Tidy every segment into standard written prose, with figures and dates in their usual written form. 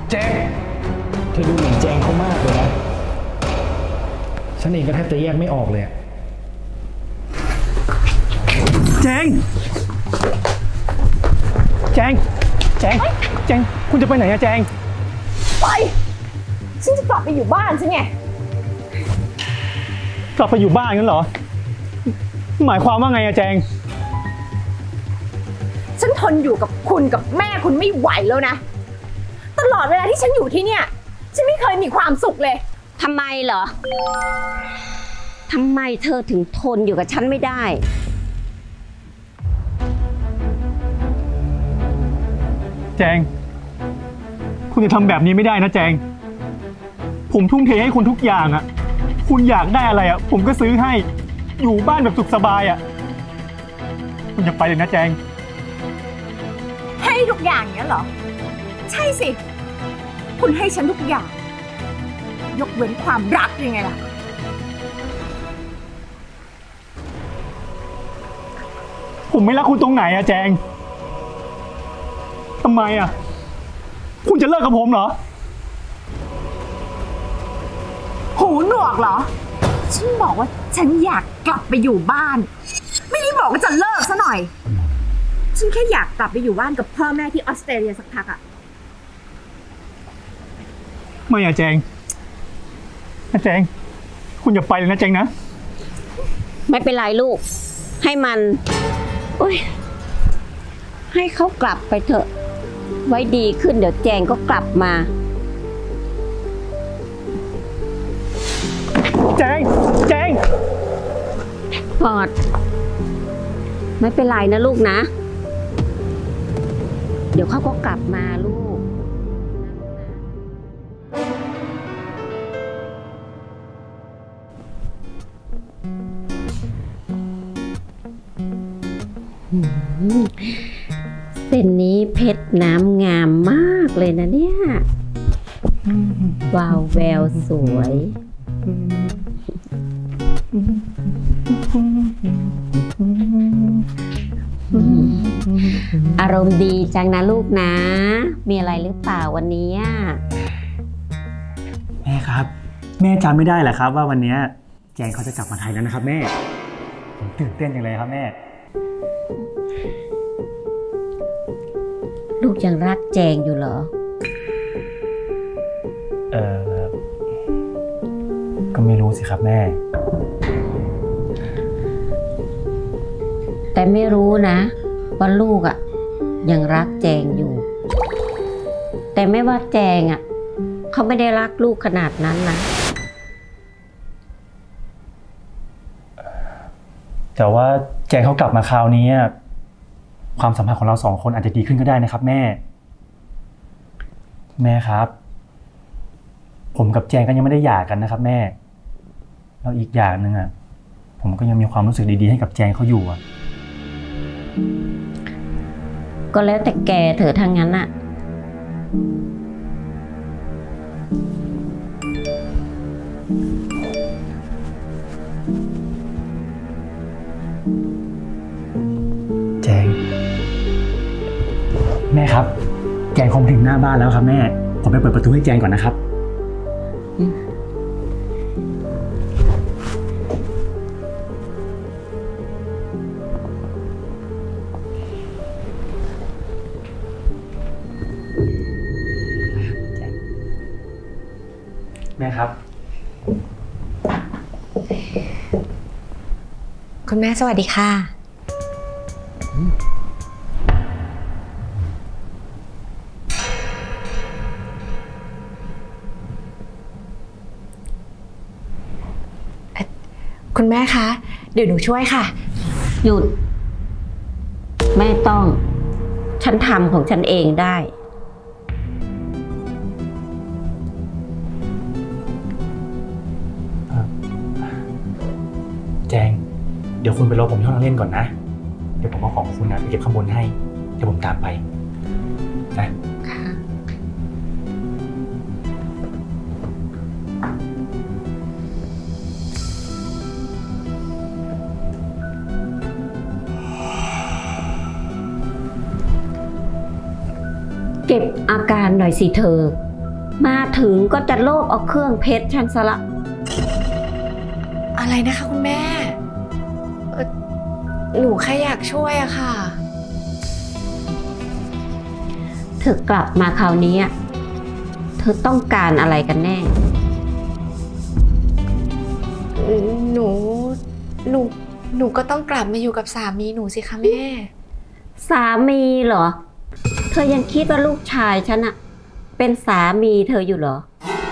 แจงเธอดูเหมือนแจงเขามากเลยนะฉันเองก็แทบจะแยกไม่ออกเลยแจงแจงแจงแจงคุณจะไปไหนอะแจงไปฉันจะกลับไปอยู่บ้านใช่ไงกลับไปอยู่บ้านงั้นเหรอหมายความว่าไงอะแจงฉันทนอยู่กับคุณกับแม่คุณไม่ไหวแล้วนะตลอดเวลาที่ฉันอยู่ที่เนี่ยฉันไม่เคยมีความสุขเลยทำไมเหรอทำไมเธอถึงทนอยู่กับฉันไม่ได้แจงคุณจะทำแบบนี้ไม่ได้นะแจงผมทุ่มเทให้คุณทุกอย่างอะคุณอยากได้อะไรอะผมก็ซื้อให้อยู่บ้านแบบสุขสบายอะคุณอย่าไปเลยนะแจงให้ทุกอย่างเนี้ยเหรอใช่สิคุณให้ฉันทุกอย่างยกเว้นความรักยังไงล่ะผมไม่รักคุณตรงไหนอะแจงทำไมอะคุณจะเลิกกับผมเหรอหูหนวกเหรอฉันบอกว่าฉันอยากกลับไปอยู่บ้านไม่ได้บอกว่าจะเลิกซะหน่อยฉันแค่อยากกลับไปอยู่บ้านกับพ่อแม่ที่ออสเตรเลียสักพักอะไม่อะแจงนะแจงคุณอย่าไปเลยนะแจงนะไม่เป็นไรลูกให้มันให้เขากลับไปเถอะไว้ดีขึ้นเดี๋ยวแจงก็กลับมาแจงพอดไม่เป็นไรนะลูกนะเดี๋ยวเขาก็กลับมาลูกเส้นนี้เพชรน้ำงามมากเลยนะเนี่ยวาวแววสวยอารมณ์ดีจังนะลูกนะมีอะไรหรือเปล่าวันนี้แม่ครับแม่จำไม่ได้เหรอครับว่าวันนี้แจงเขาจะกลับมาไทยแล้วนะครับแม่ผมตื่นเต้นจังเลยครับแม่ลูกยังรักแจงอยู่เหรอก็ไม่รู้สิครับแม่แต่ไม่รู้นะว่าลูกยังรักแจงอยู่แต่ไม่ว่าแจงเขาไม่ได้รักลูกขนาดนั้นนะแต่ว่าแจงเขากลับมาคราวนี้ความสัมพันธ์ของเราสองคนอาจจะดีขึ้นก็ได้นะครับแม่ครับผมกับแจงก็ยังไม่ได้หย่ากันนะครับแม่แล้วอีกอย่างหนึ่งผมก็ยังมีความรู้สึกดีๆให้กับแจงเขาอยู่ก็แล้วแต่แกเถอะทางนั้นแจงแม่ครับแจงคงถึงหน้าบ้านแล้วครับแม่ผมไปเปิดประตูให้แจงก่อนนะครับแม่ครับคุณแม่สวัสดีค่ะคุณแม่คะเดี๋ยวหนูช่วยค่ะหยุดไม่ต้องฉันทำของฉันเองได้แจงเดี๋ยวคุณไปรอผมที่ห้องนั่งเล่นก่อนนะเดี๋ยวผมเอาของคุณไปเก็บข้างบนให้เดี๋ยวผมตามไปนะค่ะเก็บอาการหน่อยสิเธอมาถึงก็จะโลภเอาเครื่องเพชรฉันซะละอะไรนะคะคุณแม่หนูแค่อยากช่วยอะค่ะเธอกลับมาคราวนี้อะเธอต้องการอะไรกันแน่หนูหนูก็ต้องกลับมาอยู่กับสามีหนูสิคะแม่สามีเหรอ เธอยังคิดว่าลูกชายฉันอะเป็นสามีเธออยู่เหรอ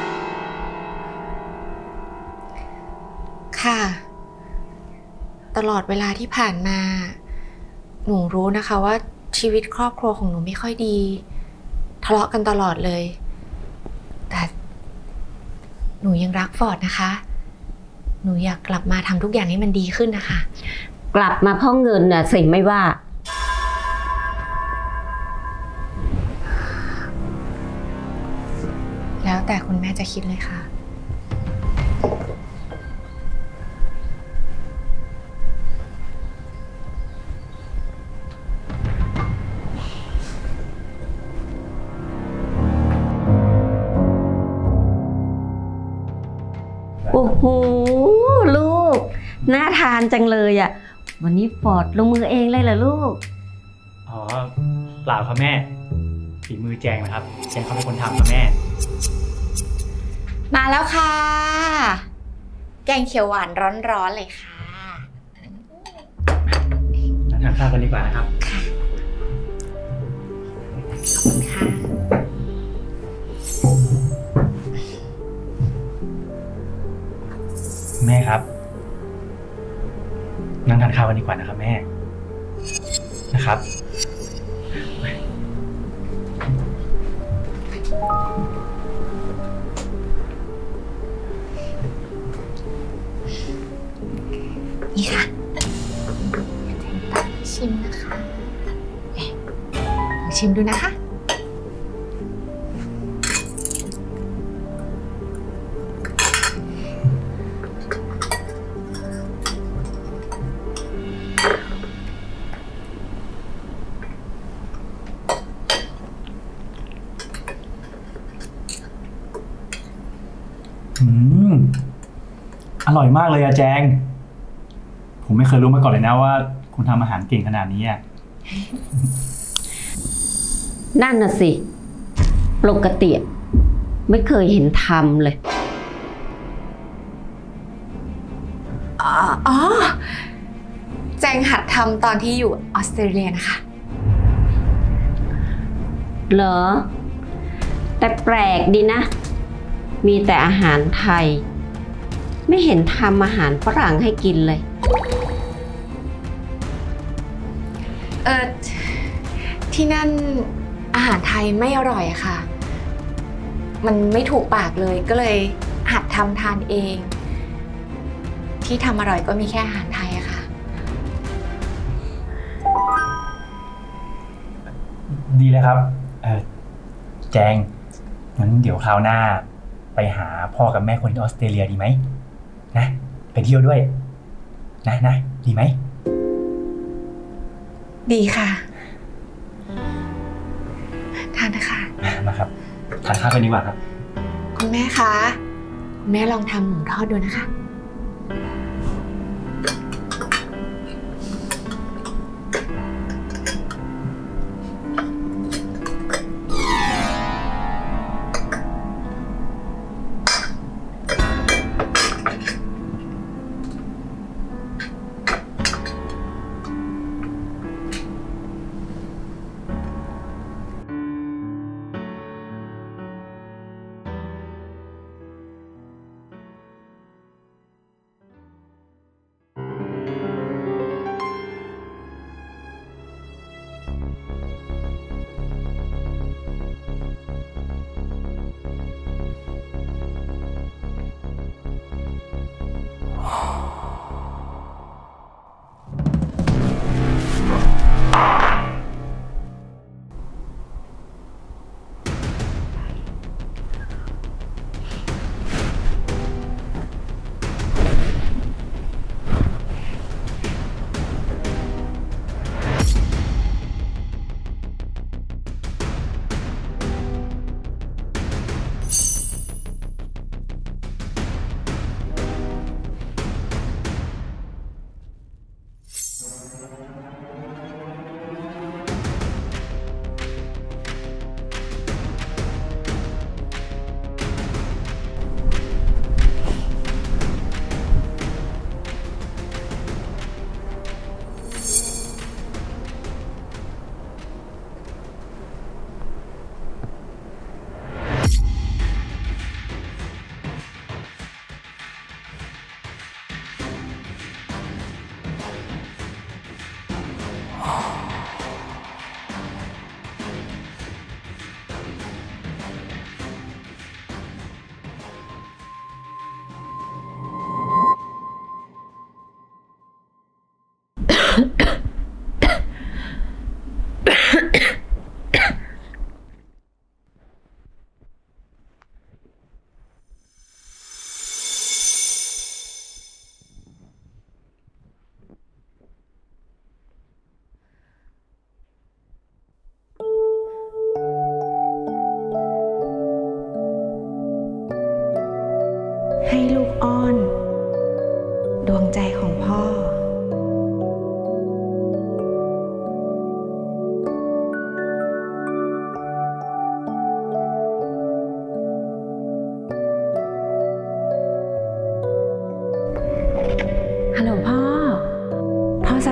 ค่ะ ตลอดเวลาที่ผ่านมา หนูรู้นะคะว่าชีวิตครอบครัวของหนูไม่ค่อยดี ทะเลาะกันตลอดเลย แต่หนูยังรักฟอร์ดนะคะ หนูอยากกลับมาทำทุกอย่างให้มันดีขึ้นนะคะกลับมาเพราะเงินน่ะสิไม่ว่าแล้วแต่คุณแม่จะคิดเลยค่ะโอ้โหลูกน่าทานจังเลยอ่ะ วันนี้ฟอร์ดลงมือเองเลยเหรอลูกอ๋อเปล่าครับแม่ฝีมือแจงนะครับแจงเขาเป็นคนทำครับแม่มาแล้วค่ะ แกงเขียวหวานร้อนๆเลยค่ะงั้นทานข้าวกันดีกว่านะครับขอบคุณค่ะแม่ครับนั่งทานข้าวกันดีกว่านะครับแม่นะครับนี่ค่ะ ชิมนะคะลองชิมดูนะคะอร่อยมากเลยอะแจงผมไม่เคยรู้มาก่อนเลยนะว่าคุณทำอาหารเก่งขนาดนี้อะนั่นน่ะสิปกติไม่เคยเห็นทำเลยอ๋อ แจงหัดทำตอนที่อยู่ออสเตรเลียนะคะเหรอ แต่แปลกดีนะ มีแต่อาหารไทย ไม่เห็นทำอาหารฝรั่งให้กินเลยที่นั่นอาหารไทยไม่อร่อยอะค่ะ มันไม่ถูกปากเลยก็เลยหัดทำทานเอง ที่ทำอร่อยก็มีแค่อาหารไทยอะค่ะดีเลยครับแจงงั้นเดี๋ยวคราวหน้าไปหาพ่อกับแม่คนที่ออสเตรเลียดีไหมนะไปเที่ยวด้วยนะดีไหมดีค่ะ ทานนะคะมาครับทานข้าวกันดีกว่าครับคุณแม่คะ คุณแม่ลองทำหมูทอดดูนะคะ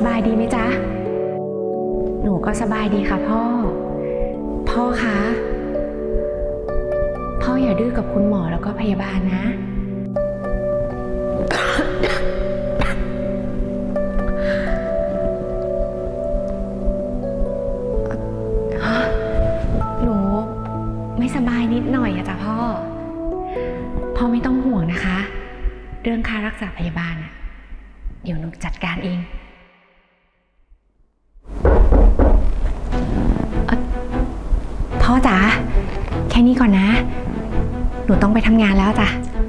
บายดีไหมจ๊ะหนูก็สบายดีค่ะพ่อคะพ่ออย่าดื้อกับคุณหมอแล้วก็พยาบาลนะหนูไม่สบายนิดหน่อยอะจ้ะพ่อไม่ต้องห่วงนะคะเรื่องค่ารักษาพยาบาลอะเดี๋ยวหนูจัดการเองพ่อจ๋าแค่นี้ก่อนนะหนูต้องไปทำงานแล้วจ้ะ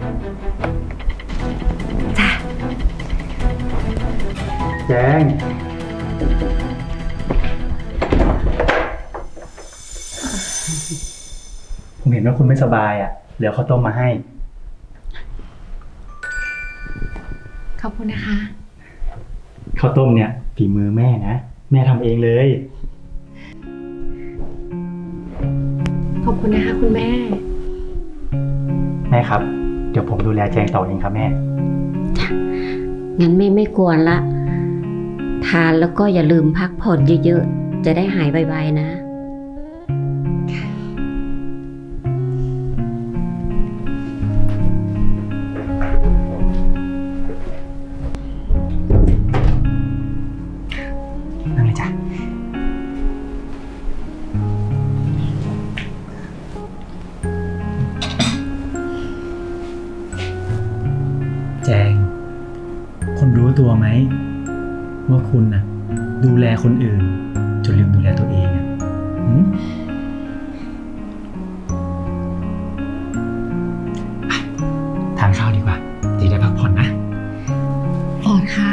แจงผมเห็นว่าคุณไม่สบายอ่ะเดี๋ยวเขาต้มมาให้ขอบคุณนะคะข้าวต้มเนี่ยฝีมือแม่นะแม่ทำเองเลยขอบคุณนะคะคุณแม่ครับเดี๋ยวผมดูแลแจงต่อเองครับแม่จ้ะงั้นไม่กวนละทานแล้วก็อย่าลืมพักผ่อนเยอะๆจะได้หายไวๆนะนั่งเลยจ้ะแจงคุณรู้ตัวไหมว่าคุณน่ะดูแลคนอื่นจนลืมดูแลตัวเองอ่ะทานข้าวดีกว่าจะได้พักผ่อนนะฟอร์ดคะ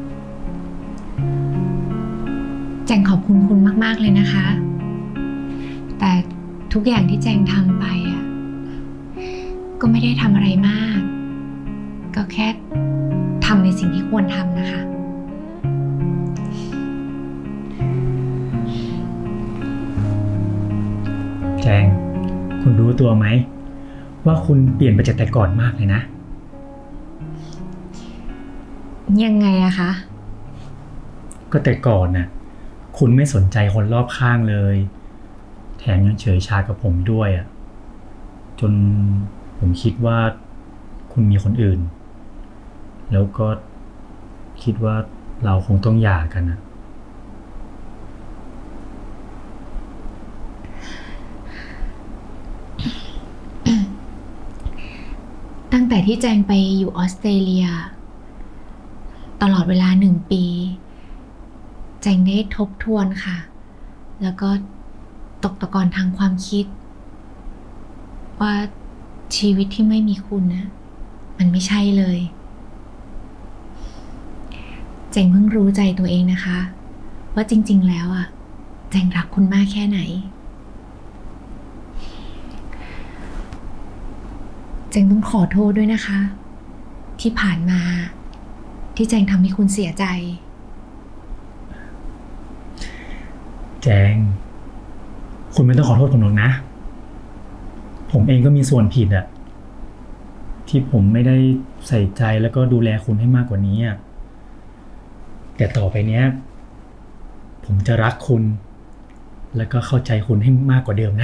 แจงขอบคุณคุณมากๆเลยนะคะแต่ทุกอย่างที่แจงทำไปอ่ะก็ไม่ได้ทำอะไรมากก็แค่ทำในสิ่งที่ควรทำนะคะแจงคุณรู้ตัวไหมว่าคุณเปลี่ยนไปจากแต่ก่อนมากเลยนะยังไงอะคะก็แต่ก่อนน่ะคุณไม่สนใจคนรอบข้างเลยแถมยังเฉยชากับผมด้วยอ่ะจนผมคิดว่าคุณมีคนอื่นแล้วก็คิดว่าเราคงต้องหย่ากันนะตั้งแต่ที่แจงไปอยู่ออสเตรเลียตลอดเวลา1 ปีแจงได้ทบทวนค่ะแล้วก็ตกตะกอนทางความคิดว่าชีวิตที่ไม่มีคุณนะมันไม่ใช่เลยแจงเพิ่งรู้ใจตัวเองนะคะว่าจริงๆแล้วอ่ะแจงรักคุณมากแค่ไหนแจงต้องขอโทษด้วยนะคะที่ผ่านมาที่แจงทำให้คุณเสียใจแจงคุณไม่ต้องขอโทษผมหรอกนะผมเองก็มีส่วนผิดอะที่ผมไม่ได้ใส่ใจแล้วก็ดูแลคุณให้มากกว่านี้อะแต่ต่อไปเนี้ยผมจะรักคุณแล้วก็เข้าใจคุณให้มากกว่าเดิมนะ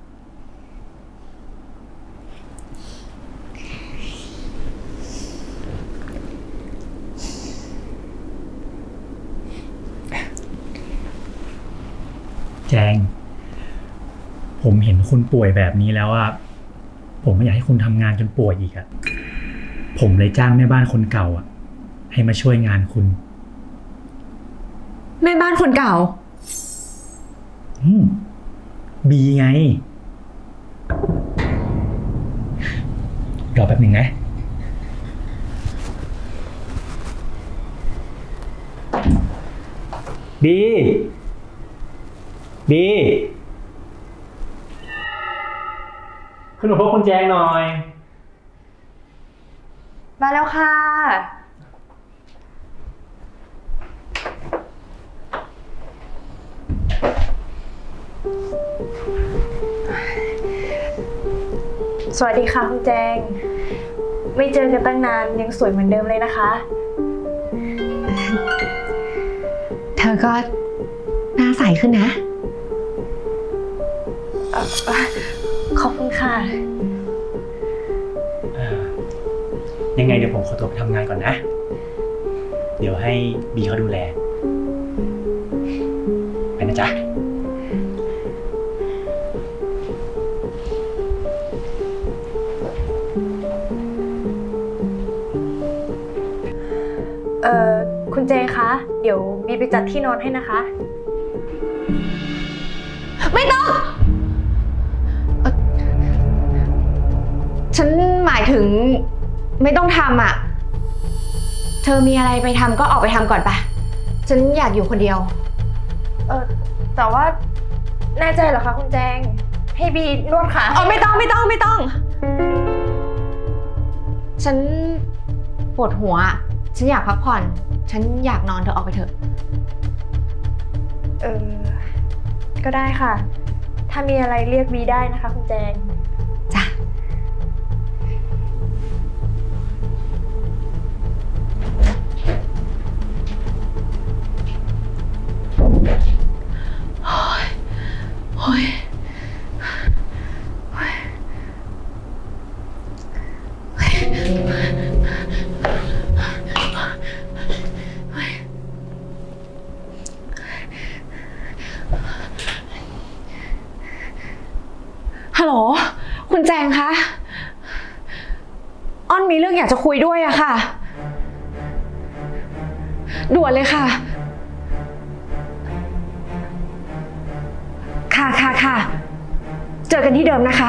แจงผมเห็นคุณป่วยแบบนี้แล้วอะผมไม่อยากให้คุณทำงานจนป่วยอีกอะผมเลยจ้างแม่บ้านคนเก่าอะให้มาช่วยงานคุณแม่บ้านคนเก่าบีไงรอแป๊บหนึ่งนะบีขึ้นมาพบคุณแจงหน่อยมาแล้วค่ะสวัสดีค่ะคุณแจงไม่เจอกันตั้งนานยังสวยเหมือนเดิมเลยนะคะธอก็หน้าใสขึ้นนะขอบคุณค่ะยังไงเดี๋ยวผมขอตัวไปทำงานก่อนนะ เดี๋ยวให้บีเขาดูแล ไปนะจ๊ะคุณเจคะ เดี๋ยวบีไปจัดที่นอนให้นะคะไม่ต้องฉันหมายถึงไม่ต้องทำอ่ะ เธอมีอะไรไปทำก็ออกไปทำก่อนปะฉันอยากอยู่คนเดียวแต่ว่าแน่ใจเหรอคะคุณแจง ให้บีนวดขาไม่ต้อง ฉันปวดหัว ฉันอยากพักผ่อน ฉันอยากนอนเธอออกไปเถอะก็ได้ค่ะ ถ้ามีอะไรเรียกบีได้นะคะคุณแจงจ้ะ ฮัลโหล คุณแจงคะ อ้อนมีเรื่องอยากจะคุยด้วยอะค่ะ ด่วนเลยค่ะ ค่ะ เจอกันที่เดิมนะคะ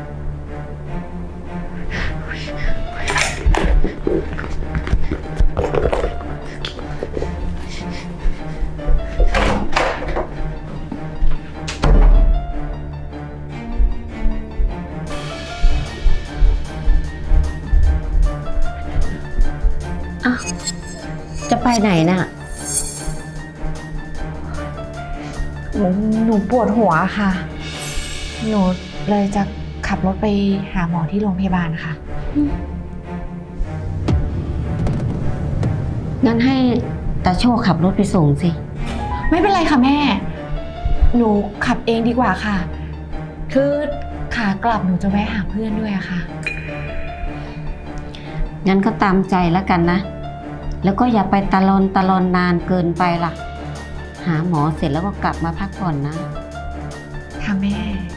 อ้าว จะไปไหนน่ะหนูปวดหัวค่ะ หนูเลยจะขับรถไปหาหมอที่โรงพยาบาลค่ะงั้นให้ตาโชคขับรถไปส่งสิไม่เป็นไรค่ะแม่ หนูขับเองดีกว่าค่ะ คือขากลับหนูจะแวะหาเพื่อนด้วยอะค่ะงั้นก็ตามใจแล้วกันนะ แล้วก็อย่าไปตะลอนนานเกินไปล่ะ หาหมอเสร็จแล้วก็กลับมาพักผ่อนนะค่ะแม่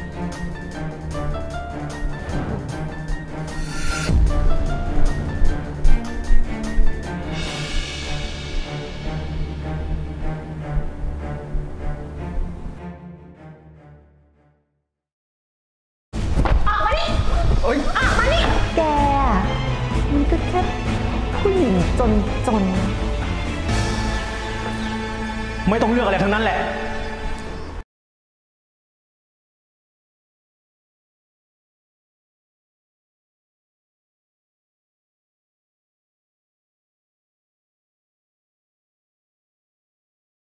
แกมันก็แค่ผู้หญิงจนไม่ต้องเลือกอะไรทั้งนั้นแหละ